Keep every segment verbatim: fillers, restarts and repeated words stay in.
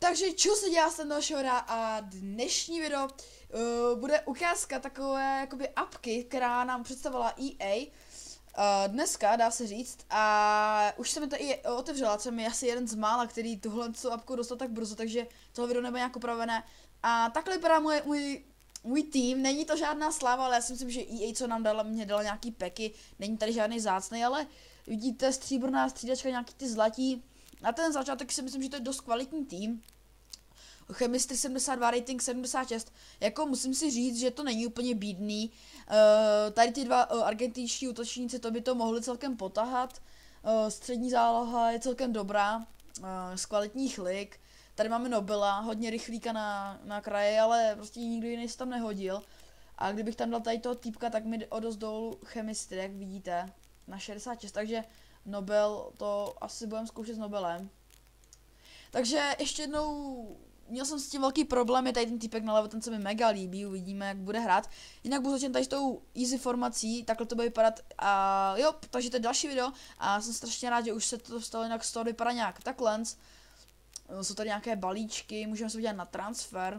Takže čo se dělá z toho hra a dnešní video uh, bude ukázka takové jakoby apky, která nám představila E A uh, dneska, dá se říct, a už se mi to i otevřela, jsem je asi jeden z mála, který tuhle apku dostal tak brzo, takže tohle video nebude nějak upravené. A takhle vypadá můj, můj, můj tým, není to žádná sláva, ale já si myslím, že E A, co nám dala, mě dala nějaký peky, není tady žádný zácnej, ale vidíte stříbrná střídačka, nějaký ty zlatí. Na ten začátek si myslím, že to je dost kvalitní tým. Chemistry sedmdesát dva, rating sedmdesát šest. Jako musím si říct, že to není úplně bídný. Uh, tady ty dva uh, argentinští útočníci, to by to mohli celkem potahat. Uh, střední záloha je celkem dobrá. Uh, z kvalitních lig. Tady máme Nobela, hodně rychlíka na, na kraji, ale prostě nikdo jiný se tam nehodil. A kdybych tam dal tady toho týpka, tak mi o dost dolů chemistry, jak vidíte. Na šedesát šest, takže Nobel, to asi budeme zkoušet s Nobelem. Takže ještě jednou, měl jsem s tím velký problém, je tady ten týpek nalevo, ten se mi mega líbí, uvidíme, jak bude hrát. Jinak budu začít tady s tou easy formací, takhle to bude vypadat a jo, takže to je další video a jsem strašně rád, že už se to stalo, jinak z toho vypadá nějak takhle. Jsou tady nějaké balíčky, můžeme se udělat na transfer.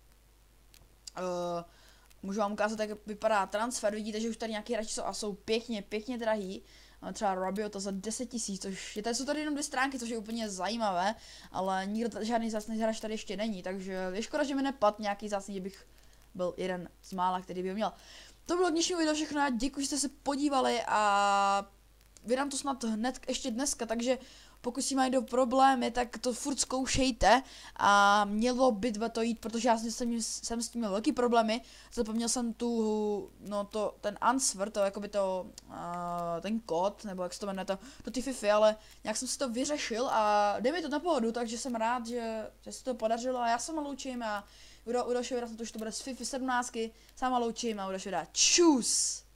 Uh, můžu vám ukázat, jak vypadá transfer, vidíte, že už tady nějaký hráči jsou a jsou pěkně, pěkně drahý. Třeba Rabiota za deset tisíc, což je tady, jsou tady jenom dvě stránky, což je úplně zajímavé, ale nikdo, žádný zácný hráč tady ještě není, takže je škoda, že mi nepad nějaký zácný, že bych byl jeden z mála, který by ho měl. To bylo dnešní video všechno, děkuji, že jste se podívali a vydám to snad hned ještě dneska, takže pokud si mají do problémy, tak to furt zkoušejte a mělo by to jít, protože já jsem, jsem s tím měl velký problémy, zapomněl jsem tu, no to, ten answer, to jakoby to, uh, ten kód, nebo jak se to jmenuje, to, to ty FIFA, ale nějak jsem si to vyřešil a jde mi to na pohodu, takže jsem rád, že, že se to podařilo a já se loučím a u dalšího videa to už to bude z FIFA sedmnáct, sama loučím a u dalšího videa čus!